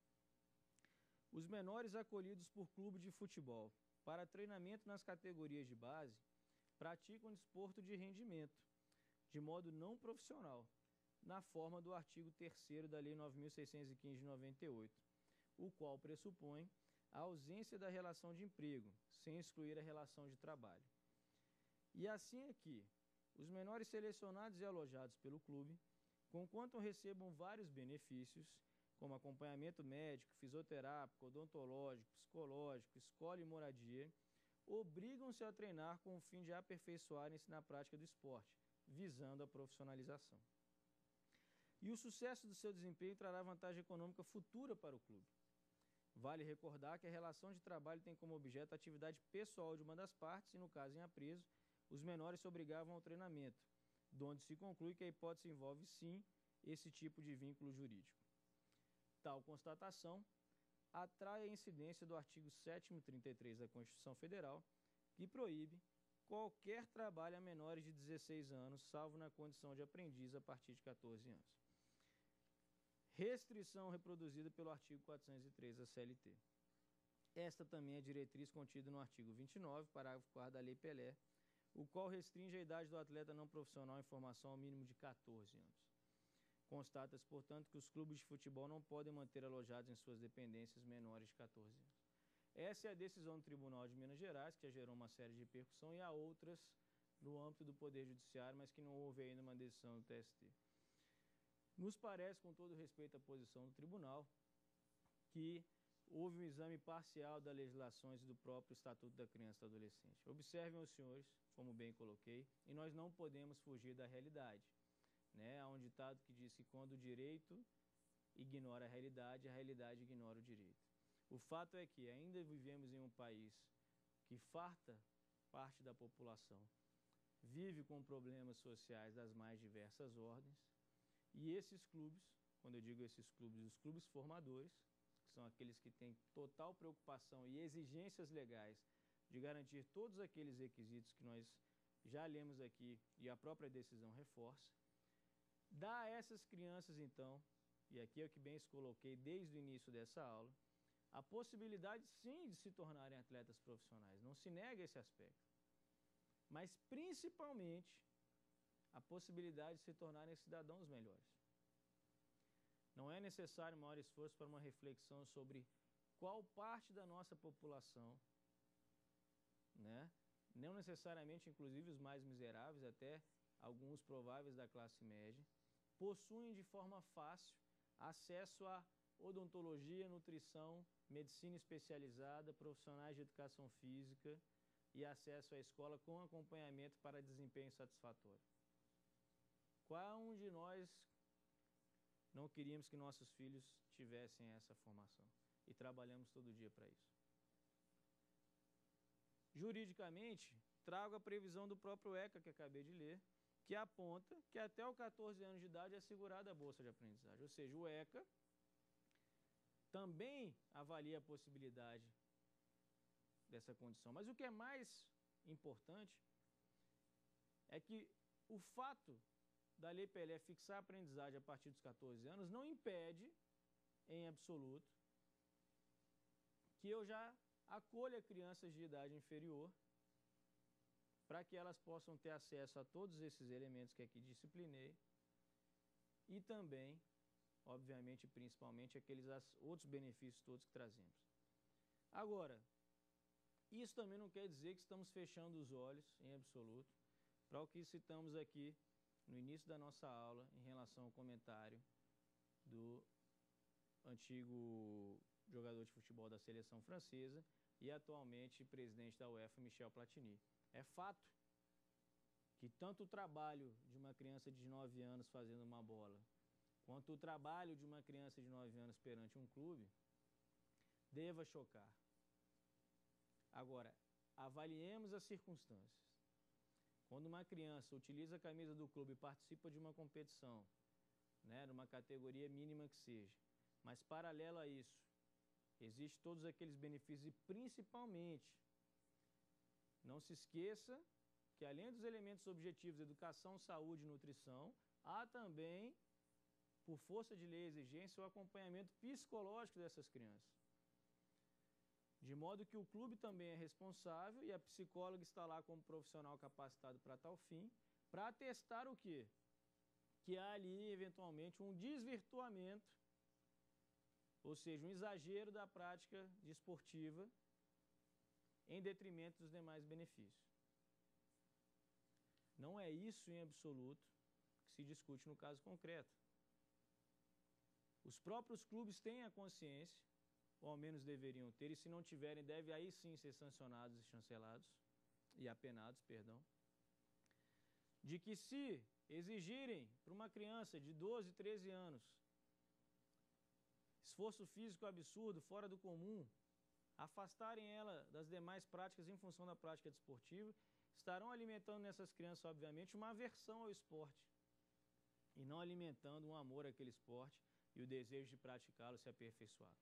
Os menores acolhidos por clube de futebol para treinamento nas categorias de base praticam desporto de rendimento, de modo não profissional, na forma do artigo terceiro da Lei nove mil seiscentos e quinze de noventa e oito, o qual pressupõe a ausência da relação de emprego, sem excluir a relação de trabalho. E assim aqui, os menores selecionados e alojados pelo clube, conquanto recebam vários benefícios, como acompanhamento médico, fisioterápico, odontológico, psicológico, escola e moradia, obrigam-se a treinar com o fim de aperfeiçoarem-se na prática do esporte, visando a profissionalização. E o sucesso do seu desempenho trará vantagem econômica futura para o clube. Vale recordar que a relação de trabalho tem como objeto a atividade pessoal de uma das partes e, no caso em apreso, os menores se obrigavam ao treinamento, donde se conclui que a hipótese envolve, sim, esse tipo de vínculo jurídico. Tal constatação atrai a incidência do artigo sétimo e trinta e três da Constituição Federal, que proíbe qualquer trabalho a menores de dezesseis anos, salvo na condição de aprendiz a partir de quatorze anos. Restrição reproduzida pelo artigo quatrocentos e três da C L T. Esta também é diretriz contida no artigo vinte e nove, parágrafo quarto da Lei Pelé, o qual restringe a idade do atleta não profissional em formação ao mínimo de quatorze anos. Constata-se, portanto, que os clubes de futebol não podem manter alojados em suas dependências menores de quatorze anos. Essa é a decisão do Tribunal de Minas Gerais, que já gerou uma série de repercussão, e há outras no âmbito do Poder Judiciário, mas que não houve ainda uma decisão do T S T. Nos parece, com todo respeito à posição do Tribunal, que houve um exame parcial das legislações e do próprio Estatuto da Criança e do Adolescente. Observem os senhores, como bem coloquei, e nós não podemos fugir da realidade. Né? Há um ditado que diz que quando o direito ignora a realidade, a realidade ignora o direito. O fato é que ainda vivemos em um país que farta parte da população vive com problemas sociais das mais diversas ordens, e esses clubes, quando eu digo esses clubes, os clubes formadores, que são aqueles que têm total preocupação e exigências legais de garantir todos aqueles requisitos que nós já lemos aqui e a própria decisão reforça, dá a essas crianças, então, e aqui é o que bem se coloquei desde o início dessa aula, a possibilidade, sim, de se tornarem atletas profissionais. Não se nega esse aspecto. Mas, principalmente, a possibilidade de se tornarem cidadãos melhores. Não é necessário maior esforço para uma reflexão sobre qual parte da nossa população, né, não necessariamente, inclusive, os mais miseráveis, até alguns prováveis da classe média, possuem de forma fácil acesso a odontologia, nutrição, medicina especializada, profissionais de educação física e acesso à escola com acompanhamento para desempenho satisfatório. Qual um de nós não queríamos que nossos filhos tivessem essa formação? E trabalhamos todo dia para isso. Juridicamente, trago a previsão do próprio ECA, que acabei de ler, que aponta que até os quatorze anos de idade é assegurada a bolsa de aprendizagem. Ou seja, o ECA também avalia a possibilidade dessa condição. Mas o que é mais importante é que o fato da Lei Pelé fixar a aprendizagem a partir dos quatorze anos não impede, em absoluto, que eu já acolha crianças de idade inferior para que elas possam ter acesso a todos esses elementos que aqui disciplinei e também, obviamente, principalmente, aqueles outros benefícios todos que trazemos. Agora, isso também não quer dizer que estamos fechando os olhos, em absoluto, para o que citamos aqui no início da nossa aula em relação ao comentário do antigo jogador de futebol da seleção francesa e atualmente presidente da UEFA, Michel Platini. É fato que tanto o trabalho de uma criança de nove anos fazendo uma bola, quanto o trabalho de uma criança de nove anos perante um clube, deva chocar. Agora, avaliemos as circunstâncias. Quando uma criança utiliza a camisa do clube e participa de uma competição, né, numa categoria mínima que seja, mas paralelo a isso, existem todos aqueles benefícios e principalmente, não se esqueça que além dos elementos objetivos, educação, saúde e nutrição, há também, por força de lei e exigência, o acompanhamento psicológico dessas crianças. De modo que o clube também é responsável e a psicóloga está lá como profissional capacitado para tal fim, para atestar o quê? Que há ali, eventualmente, um desvirtuamento, ou seja, um exagero da prática desportiva em detrimento dos demais benefícios. Não é isso, em absoluto, que se discute no caso concreto. Os próprios clubes têm a consciência, ou ao menos deveriam ter, e se não tiverem, devem aí sim ser sancionados e chancelados, e apenados, perdão, de que se exigirem para uma criança de doze, treze anos esforço físico absurdo, fora do comum, afastarem ela das demais práticas em função da prática desportiva, estarão alimentando nessas crianças, obviamente, uma aversão ao esporte e não alimentando um amor àquele esporte e o desejo de praticá-lo, se aperfeiçoar.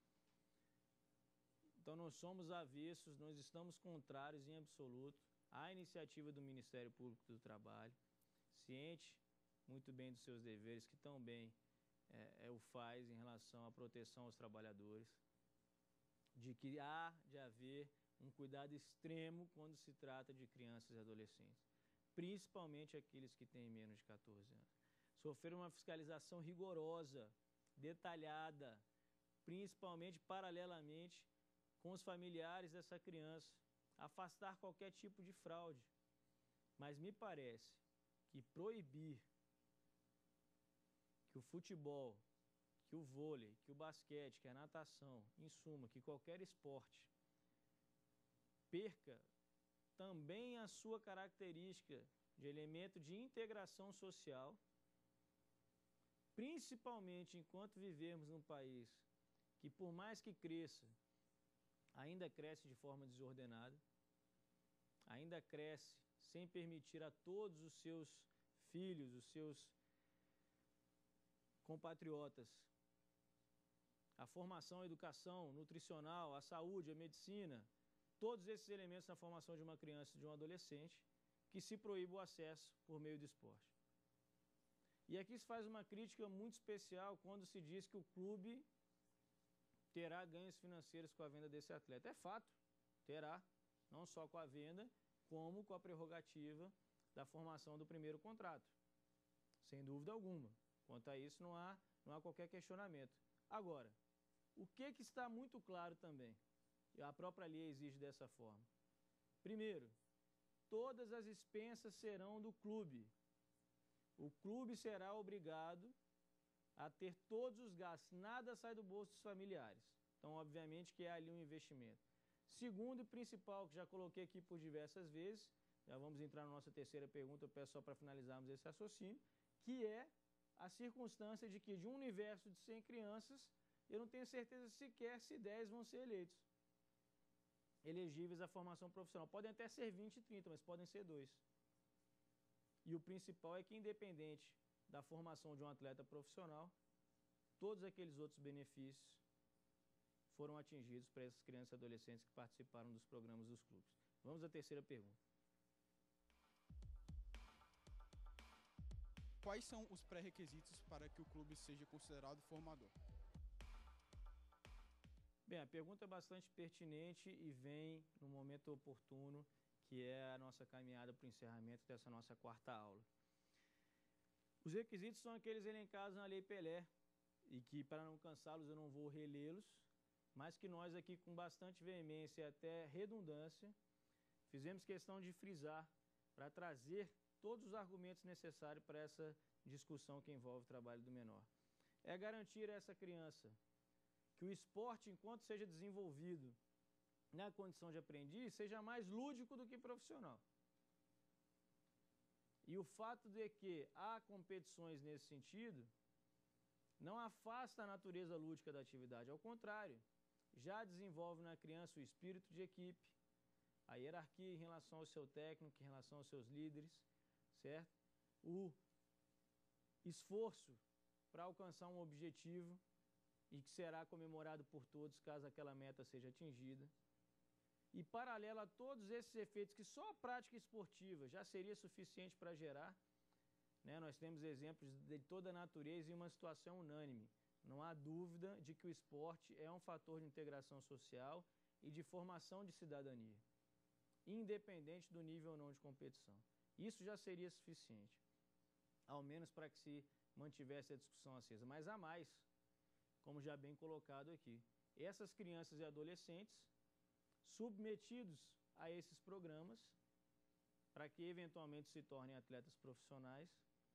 Então, nós somos avessos, nós estamos contrários em absoluto à iniciativa do Ministério Público do Trabalho, ciente muito bem dos seus deveres, que tão bem é, é, o faz em relação à proteção aos trabalhadores, de que há de haver um cuidado extremo quando se trata de crianças e adolescentes, principalmente aqueles que têm menos de quatorze anos. Sofrer uma fiscalização rigorosa, detalhada, principalmente paralelamente com os familiares dessa criança, afastar qualquer tipo de fraude. Mas me parece que proibir que o futebol, que o vôlei, que o basquete, que a natação, em suma, que qualquer esporte perca também a sua característica de elemento de integração social, principalmente enquanto vivermos num país que, por mais que cresça, ainda cresce de forma desordenada, ainda cresce sem permitir a todos os seus filhos, os seus compatriotas, a formação, a educação nutricional, a saúde, a medicina, todos esses elementos na formação de uma criança e de um adolescente, que se proíbe o acesso por meio do esporte. E aqui se faz uma crítica muito especial quando se diz que o clube terá ganhos financeiros com a venda desse atleta. É fato, terá, não só com a venda, como com a prerrogativa da formação do primeiro contrato, sem dúvida alguma. Quanto a isso, não há, não há qualquer questionamento. Agora, o que, que está muito claro também, e a própria lei exige dessa forma. Primeiro, todas as expensas serão do clube. O clube será obrigado a ter todos os gastos, nada sai do bolso dos familiares. Então, obviamente, que é ali um investimento. Segundo e principal, que já coloquei aqui por diversas vezes, já vamos entrar na nossa terceira pergunta, eu peço só para finalizarmos esse raciocínio, que é a circunstância de que de um universo de cem crianças, eu não tenho certeza sequer se dez vão ser eleitos, elegíveis à formação profissional. Podem até ser vinte, trinta, mas podem ser dois. E o principal é que, independente da formação de um atleta profissional, todos aqueles outros benefícios foram atingidos para essas crianças e adolescentes que participaram dos programas dos clubes. Vamos à terceira pergunta. Quais são os pré-requisitos para que o clube seja considerado formador? Bem, a pergunta é bastante pertinente e vem no momento oportuno, que é a nossa caminhada para o encerramento dessa nossa quarta aula. Os requisitos são aqueles elencados na Lei Pelé, e que, para não cansá-los, eu não vou relê-los, mas que nós aqui, com bastante veemência e até redundância, fizemos questão de frisar para trazer todos os argumentos necessários para essa discussão que envolve o trabalho do menor. É garantir a essa criança que o esporte, enquanto seja desenvolvido na condição de aprendiz, seja mais lúdico do que profissional. E o fato de que há competições nesse sentido não afasta a natureza lúdica da atividade, ao contrário, já desenvolve na criança o espírito de equipe, a hierarquia em relação ao seu técnico, em relação aos seus líderes, certo? O esforço para alcançar um objetivo e que será comemorado por todos caso aquela meta seja atingida. E paralelo a todos esses efeitos que só a prática esportiva já seria suficiente para gerar, né, nós temos exemplos de toda a natureza e uma situação unânime. Não há dúvida de que o esporte é um fator de integração social e de formação de cidadania, independente do nível ou não de competição. Isso já seria suficiente, ao menos para que se mantivesse a discussão acesa. Mas há mais, como já bem colocado aqui. Essas crianças e adolescentes, submetidos a esses programas, para que eventualmente se tornem atletas profissionais,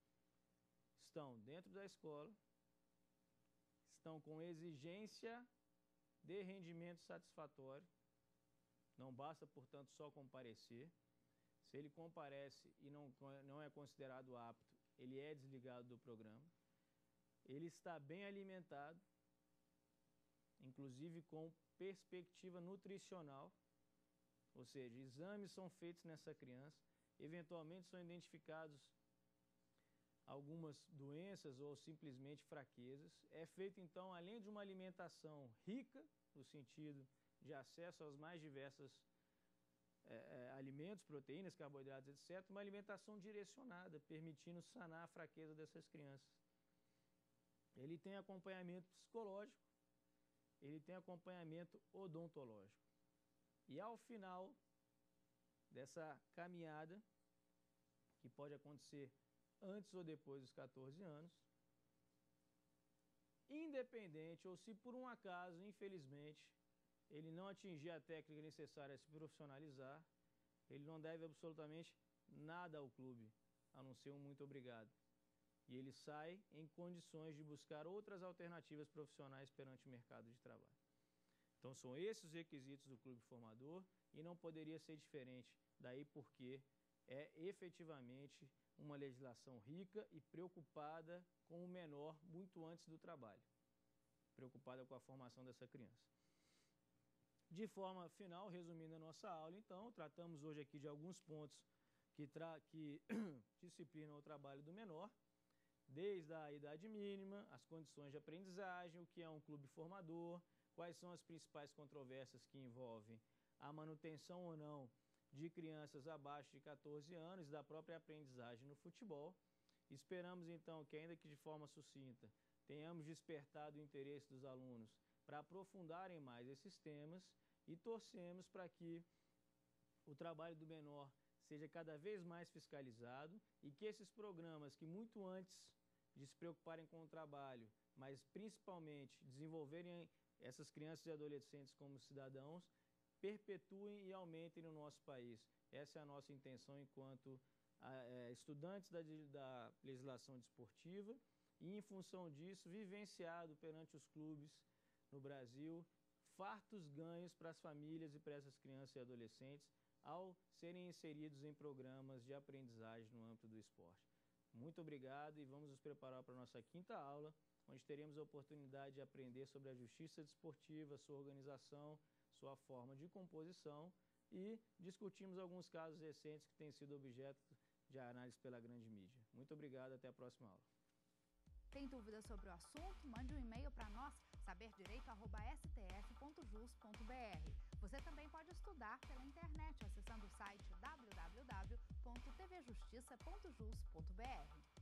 estão dentro da escola, estão com exigência de rendimento satisfatório, não basta, portanto, só comparecer. Se ele comparece e não, não é considerado apto, ele é desligado do programa. Ele está bem alimentado, inclusive com perspectiva nutricional, ou seja, exames são feitos nessa criança, eventualmente são identificados algumas doenças ou simplesmente fraquezas. É feito, então, além de uma alimentação rica, no sentido de acesso aos mais diversos é, é, alimentos, proteínas, carboidratos, etcétera, uma alimentação direcionada, permitindo sanar a fraqueza dessas crianças. Ele tem acompanhamento psicológico, ele tem acompanhamento odontológico. E ao final dessa caminhada, que pode acontecer antes ou depois dos catorze anos, independente ou se por um acaso, infelizmente, ele não atingir a técnica necessária a se profissionalizar, ele não deve absolutamente nada ao clube, a não ser um muito obrigado. E ele sai em condições de buscar outras alternativas profissionais perante o mercado de trabalho. Então são esses os requisitos do clube formador e não poderia ser diferente, daí porque é efetivamente uma legislação rica e preocupada com o menor muito antes do trabalho, preocupada com a formação dessa criança. De forma final, resumindo a nossa aula, então, tratamos hoje aqui de alguns pontos que, tra que disciplinam o trabalho do menor, desde a idade mínima, as condições de aprendizagem, o que é um clube formador, quais são as principais controvérsias que envolvem a manutenção ou não de crianças abaixo de catorze anos, da própria aprendizagem no futebol. Esperamos, então, que ainda que de forma sucinta, tenhamos despertado o interesse dos alunos para aprofundarem mais esses temas e torcemos para que o trabalho do menor seja cada vez mais fiscalizado e que esses programas que muito antes de se preocuparem com o trabalho, mas principalmente desenvolverem essas crianças e adolescentes como cidadãos, perpetuem e aumentem no nosso país. Essa é a nossa intenção enquanto é, estudantes da, da legislação desportiva e, em função disso, vivenciado perante os clubes no Brasil, fartos ganhos para as famílias e para essas crianças e adolescentes ao serem inseridos em programas de aprendizagem no âmbito do esporte. Muito obrigado e vamos nos preparar para a nossa quinta aula, onde teremos a oportunidade de aprender sobre a justiça desportiva, sua organização, sua forma de composição e discutimos alguns casos recentes que têm sido objeto de análise pela grande mídia. Muito obrigado, até a próxima aula. Tem dúvidas sobre o assunto? Mande um e-mail para nós, saber direito arroba s t f ponto jus ponto b r. Você também pode estudar pela internet acessando o site w w w ponto t v justiça ponto jus ponto b r.